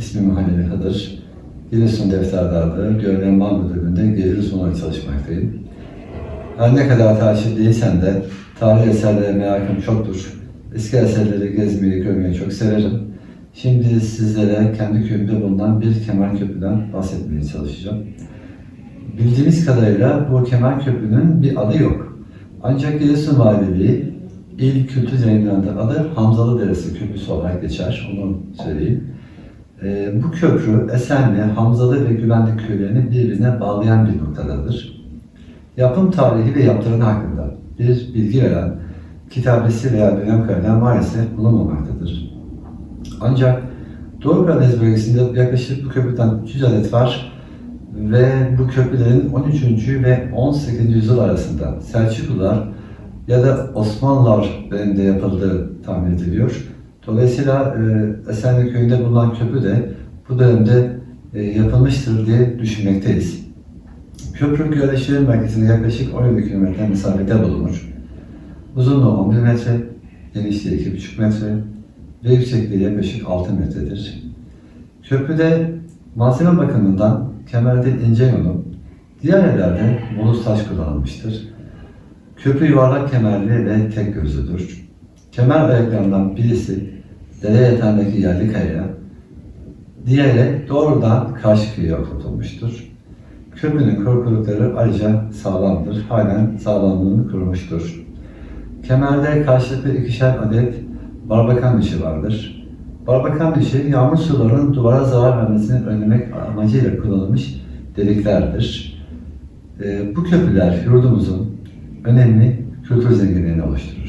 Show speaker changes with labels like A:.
A: İsmim Halil Hıdır. Giresun Defterdarlığı Görevlenma Müdürlüğü'nde gelir uzmanı çalışmaktayım. Her ne kadar tarihçi değilsem de tarihi eserlere merakım çoktur. Eski eserleri gezmeyi, görmeyi çok severim. Şimdi sizlere kendi köyümde bulunan bir Kemer Köprü'den bahsetmeye çalışacağım. Bildiğimiz kadarıyla bu Kemer Köprü'nün bir adı yok. Ancak Giresun Valiliği İl Kültür Yayınları'nda adı Hamzalı Deresi Köprüsü olarak geçer, onu söyleyeyim. Bu köprü Esenli, Hamzalı ve Güvenlik köylerini birbirine bağlayan bir noktadadır. Yapım tarihi ve yaptırımı hakkında bir bilgi veren kitabesi veya dönem kaynağı maalesef bulunmamaktadır. Ancak Doğu Karadeniz bölgesinde yaklaşık bu köprüden 300 adet var ve bu köprülerin 13. ve 18. yüzyıl arasında Selçuklular ya da Osmanlılar döneminde yapıldığı tahmin ediliyor. Dolayısıyla Esenli köyünde bulunan köprü de bu dönemde yapılmıştır diye düşünmekteyiz. Köprü Gölleşehir merkezine yaklaşık 17 km mesafede bulunur. Uzunluğu 11 metre, genişliği 2,5 metre ve yüksekliği yaklaşık 6 metredir. Köprüde malzeme bakımından Kemer'de ince yonu, diğer yerlerde moluz taş kullanılmıştır. Köprü yuvarlak kemerli ve tek gözlüdür. Kemer ayaklarından birisi dere yatağındaki yerli kayaya, diğeri doğrudan karşı kıyıya oturtulmuştur. Köprünün korkulukları ayrıca sağlamdır, halen sağlamlığını korumuştur. Kemerde karşılıklı ikişer adet barbakan dişi vardır. Barbakan dişi yağmur sularının duvara zarar vermesini önlemek amacıyla kullanılmış deliklerdir. Bu köprüler yurdumuzun önemli kültür zenginliğini oluşturur.